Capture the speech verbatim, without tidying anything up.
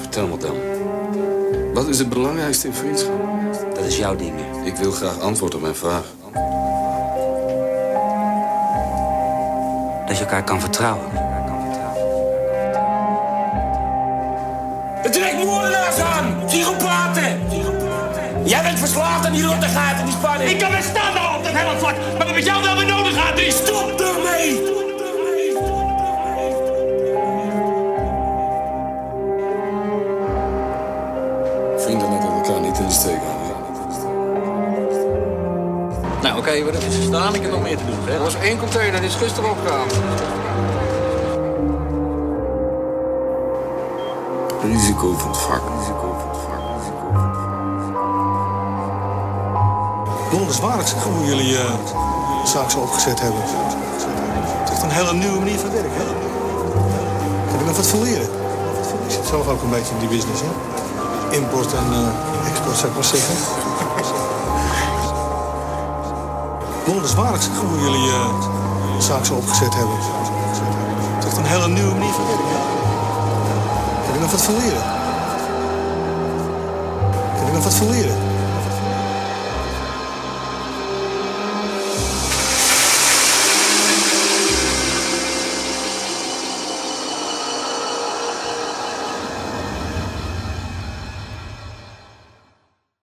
Vertel me dan. Wat is het belangrijkste in vriendschap? Dat is jouw ding. Ik wil graag antwoord op mijn vraag. Dat je elkaar kan vertrouwen. Het trekt moordenaars aan! Psychopaten! Jij bent verslaafd aan die rottigheid en die spanning. Ik kan met staan op dat hele vlak, maar wat met jou wel weer nodig gaat, is stop ermee! Vrienden laten elkaar niet in de steek houden. Nou, oké, okay, wat is er staan? Ik heb nog meer te doen. Hè? Er was één container, die is gisteren opgegaan. Risico van het vak. Risico van het vak. Risico van het vak. Wonderswaardig hoe jullie uh, de zaak zo opgezet hebben. Het is echt een hele nieuwe manier van werken. Hè? Heb ik nog wat van leren? Ik zit zelf ook een beetje in die business, hè? Import en uh, export, zou ik maar zeggen. Wonderswaardig hoe jullie uh, de zaak zo opgezet hebben. Het is echt een hele nieuwe manier van werken. Hè? Heb ik nog wat van leren? Heb ik nog wat van leren?